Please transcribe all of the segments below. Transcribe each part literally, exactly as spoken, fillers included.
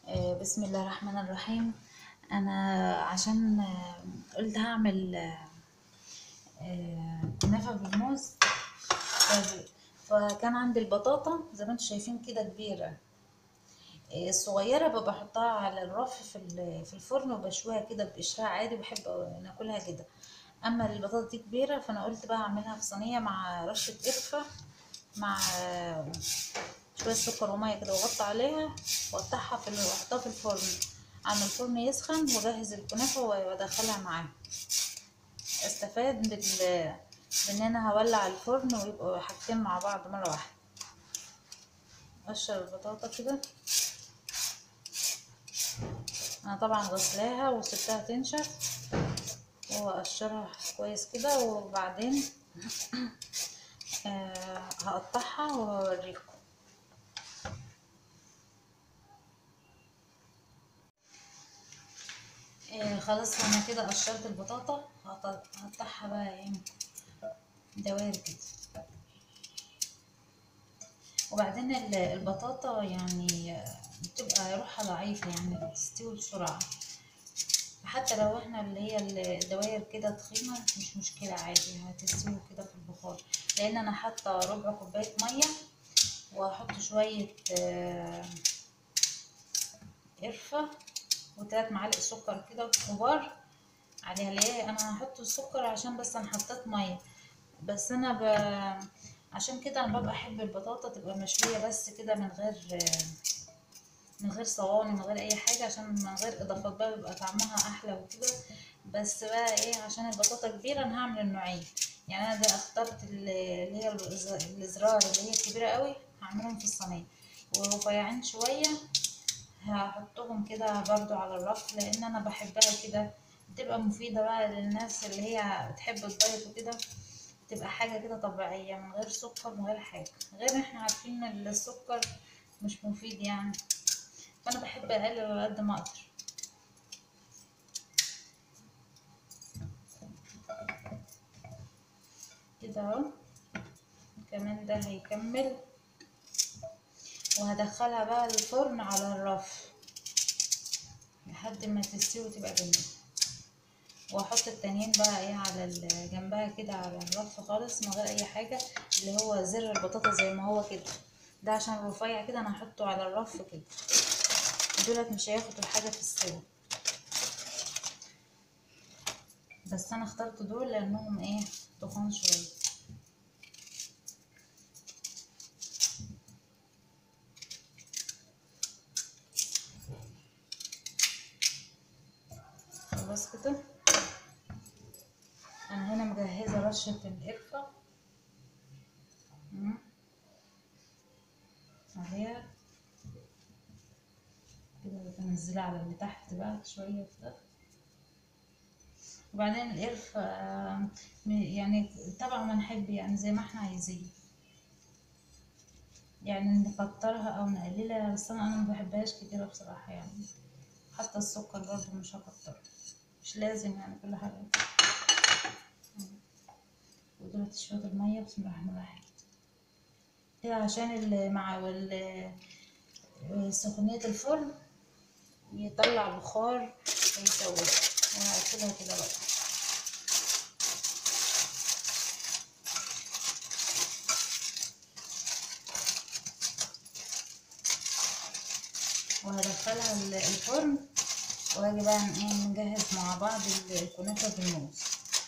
آه، بسم الله الرحمن الرحيم. انا عشان آه، قلت هعمل آه، آه، كنافه بالموز. ف- فكان عندي البطاطا زي ما انتم شايفين كده كبيره. آه، الصغيره ببقى بحطها على الرف في ال- في الفرن وبشويها كده بقشرها عادي، بحب ناكلها كده. اما البطاطا دي كبيره، فانا قلت بقى اعملها في صينيه مع رشه قرفه، مع آه، شوية سكر ومية كده، واغطي عليها واقطعها في ال- واحطها في الفرن عما الفرن يسخن، واجهز الكنافة وادخلها معاه. استفاد بال بان انا هولع الفرن ويبقوا حاجتين مع بعض مرة واحدة. اقشر البطاطا كده. انا طبعا غسلاها وسبتها تنشف، واقشرها كويس كده، وبعدين آه هقطعها وهوريكم. آه خلاص، انا كده قشرت البطاطا، هقط- هقطعها بقى ايه دوائر كده. وبعدين ال- البطاطا يعني بتبقى روحها ضعيفة، يعني بتستوي بسرعة. حتى لو احنا اللي هي الدواير كده تخينة مش مشكلة، عادي هتستوي كده في البخار. لان انا حاطة ربع كوباية مية، وهحط شوية آه، قرفة، وتلات معالق سكر كده كبار عليها. ليه انا هحط السكر؟ عشان بس انا حطيت مية. بس انا ب... عشان كده انا ببقى احب البطاطا تبقى مشوية بس كده، من غير من غير صواني، من غير اي حاجه، عشان من غير اضافات بقى بيبقى طعمها احلى وكده. بس بقى ايه، عشان البطاطا كبيره انا هعمل النوعين. يعني انا ده اخترت اللي اللي هي الإز- الازرار اللي هي كبيره قوي، هعملهم في الصينيه. ورفيعين شويه هحطهم كده برضو على الرف، لان انا بحبها كده. بتبقى مفيده بقى للناس اللي هي بتحب الدايت وكده. تبقى حاجه كده طبيعيه، من غير سكر، من غير حاجه. غير احنا عارفين ان السكر مش مفيد يعني. فانا بحب اقلل على قد ما اقدر كده اهو. كمان ده هيكمل. وهدخلها بقى الفرن على الرف لحد ما تستوي وتبقى جميلة. واحط التانيين بقى ايه على ال- جنبها كده على الرف خالص، من غير اي حاجة. اللي هو زر البطاطا زي ما هو كده، ده عشان رفيع كده انا هحطه على الرف كده. دولت مش هياخدوا حاجة في السوا، بس انا اخترت دول لانهم ايه تخان شوية. خلاص كده. انا هنا مجهزة رشة القرفة عليها كده، بنزلها على اللي تحت بقى شوية كده. وبعدين القرفة آه، يعني طبعا ما نحب، يعني زي ما احنا عايزين، يعني نكترها او نقللها. بس انا انا ما بحبهاش كتيرة بصراحة يعني. حتى السكر برضو مش هكتره، مش لازم يعني كل حاجة. ودلوقتي شوية المية، بسم الله الرحمن الرحيم، كده عشان ال- مع وال- سخونية الفرن يطلع بخار ويسوي. وهسيبها كده بقى. وهدخلها ال- الفرن، واجي بقى ن- ايه نجهز مع بعض ال- الكنافة بالموز.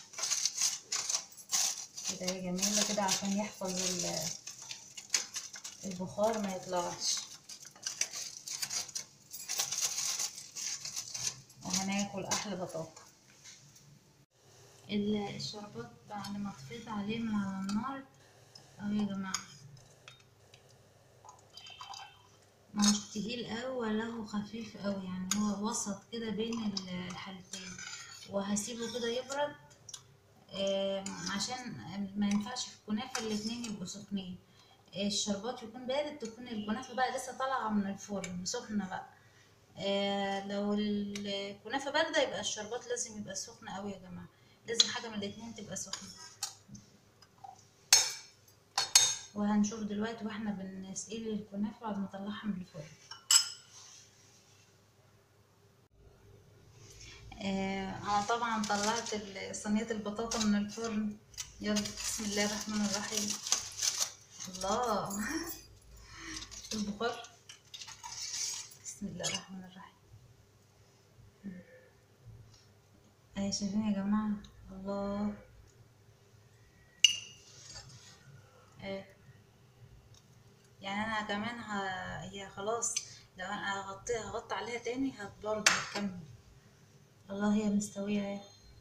كده هي جميلة كده عشان يحفظ ال- البخار ما يطلعش. وهناكل احلى بطاطا. ال- الشربات بعد ما طفيت عليه من على النار اهو يا جماعة، مش تقيل اوي ولا هو خفيف اوي، يعني هو وسط كده بين ال- الحالتين. وهسيبه كده يبرد. آم، عشان ما ينفعش في الكنافة الاتنين يبقوا سخنين. الشربات يكون بارد، تكون الكنافة بقى لسه طالعة من الفرن سخنة بقى. آه لو الكنافة باردة يبقى الشربات لازم يبقى سخن قوي يا جماعة. لازم حاجة من الاتنين تبقى سخنة. وهنشوف دلوقتي واحنا بنسقي الكنافة بعد ما نطلعها من الفرن. آه انا طبعا طلعت ال- صينيه البطاطا من الفرن. يلا بسم الله الرحمن الرحيم. الله البخار. بسم الله الرحمن الرحيم. اهي شايفين يا جماعه؟ الله. آه. يعني انا كمان ه... هي خلاص، لو انا هغطيها هغطي عليها تاني هت برضه هتكمل. الله هي مستويه اهي.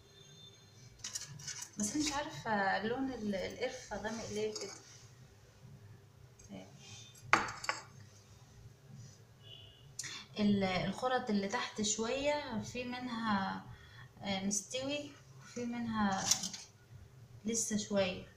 بس أنا مش عارفه لون ال- القرفه غامق ليه كده. ال- الخرط اللي تحت شويه في منها آه، مستوي، وفي منها لسه شويه.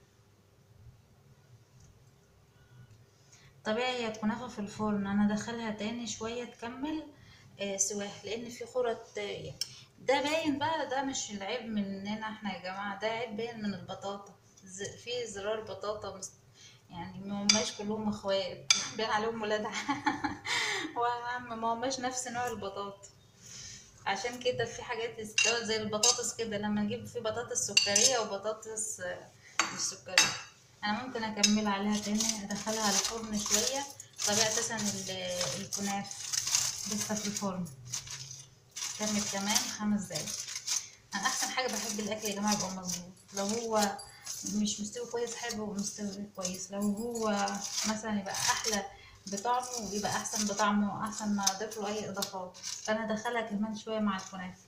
طبيعي هي الكنافه في الفرن انا ادخلها تاني شويه تكمل آه، سواها، لان في خرط آه، ده باين بقى، ده مش العيب مننا احنا يا جماعه، ده عيب باين من البطاطا. ز- في زرار بطاطا مست... يعني ما هماش كلهم اخوات باين عليهم ولاد وعم ما هماش نفس نوع البطاطا. عشان كده في حاجات استوت زي البطاطس كده، لما نجيب في بطاطس سكريه وبطاطس آه، مش سكريه. انا ممكن اكمل عليها تاني ادخلها على الفرن شويه. طبيعي اساسا ال- الكنافه لسه في الفرن. كمل كمان خمس دقايق. انا احسن حاجه بحب الاكل يا جماعه يبقى مظبوط. لو هو مش مستوي كويس احبه مستوي كويس، لو هو مثلا يبقى احلى بطعمه ويبقى احسن بطعمه احسن ما اضيف له اي اضافات. فانا ادخلها كمان شويه مع الكنافه.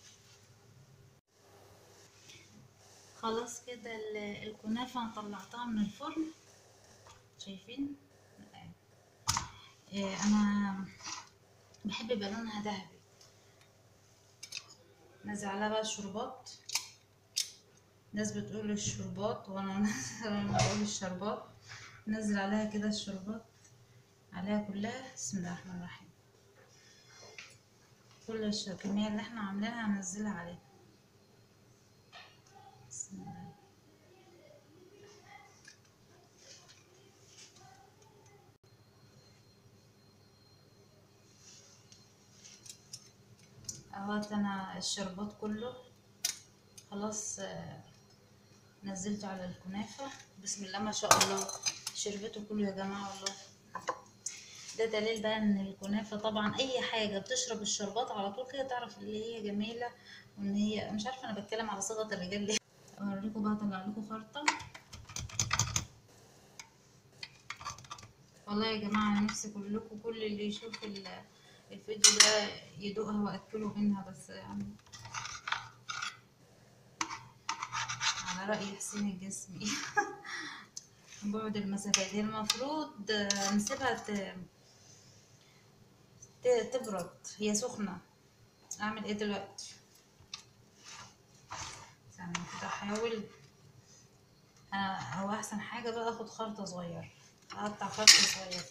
خلاص كده ال- الكنافه انا طلعتها من الفرن. شايفين؟ إيه، انا بحب يبقى لونها ذهبي. نزل عليها بقى الشربات. ناس بتقول الشربات وانا انا بقول الشربات. نزل عليها كده الشربات عليها كلها. بسم الله الرحمن الرحيم. كل الش- الكمية اللي احنا عاملينها هنزلها عليها. بسم الله. اهوت انا الشربات كله خلاص آه، نزلته على الكنافة. بسم الله ما شاء الله شربته كله يا جماعة والله. ده دليل بقى ان الكنافة طبعا اي حاجة بتشرب الشربات على طول كده تعرف اللي هي جميلة، وان هي مش عارفة انا بتكلم على صيغة الرجال ليه. اوريكم بقى اطلع لكم خرطة. والله يا جماعة انا نفسي كلكم كل اللي يشوف ال- الفيديو ده يدوقها واكله منها، بس يعني على رأي حسين الجسمي بعد المسافات هي المفروض آه، نسيبها ت- ت- تبرد. هي سخنة. اعمل ايه دلوقتي؟ استنى كده احاول. انا هو احسن حاجة بقى اخد خرطة صغيرة، اقطع خرطة صغيرة.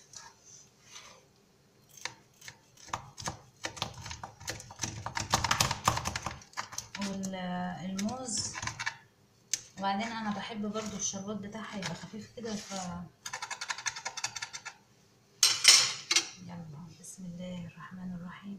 والموز. وبعدين انا بحب برضو الشربات بتاعها يبقى خفيف كده ف يلا بسم الله الرحمن الرحيم.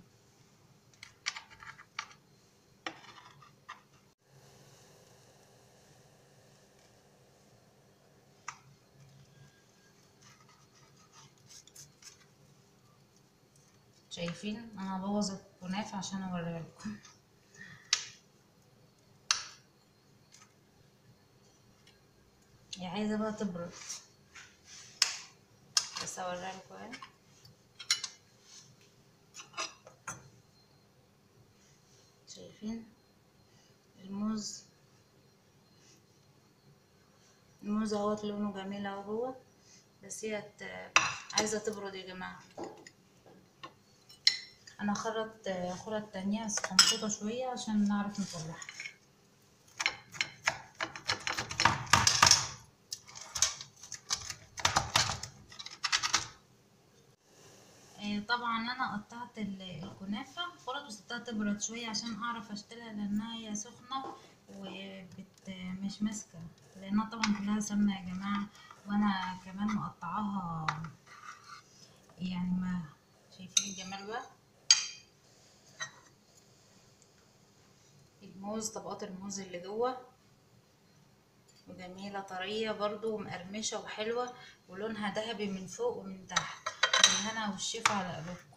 شايفين انا هبوظ الكنافة عشان اوريها لكم. هي عايزة بقى تبرد بس اوريها لكم اهي. شايفين الموز؟ الموز اهوت لونه جميل اهو، بس هي ت- عايزة تبرد يا جماعة. انا خرط خرط تانية مبسوطة شوية عشان نعرف نطلعها. آه، طبعا انا قطعت ال- الكنافة خرط وسبتها تبرد شوية عشان اعرف اشتريها، لانها هي سخنة وبت مش ماسكة، لانها طبعا كلها سمنة يا جماعة، وانا كمان مقطعاها يعني ما. شايفين الجمال بقى؟ موز، طبقات الموز اللي جوه، وجميلة طرية برضو ومقرمشة وحلوة ولونها ذهبي من فوق ومن تحت. بالهنا والشفا على قلوبكم.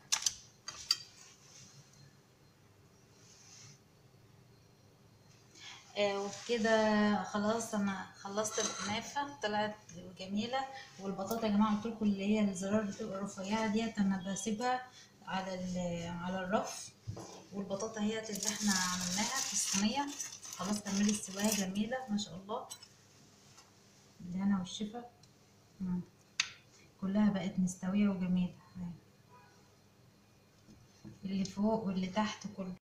آه وكده خلاص انا خلصت الكنافه، طلعت جميله. والبطاطا يا جماعه قلت لكم اللي هي الزرار اللي بتبقى رفيعه ديت انا بسيبها على على الرف. والبطاطا هي اللي احنا عملناها في الصينيه خلاص كملت سواها جميله ما شاء الله. بالهنا والشفا. مم. كلها بقت مستويه وجميله، اللي فوق واللي تحت كله.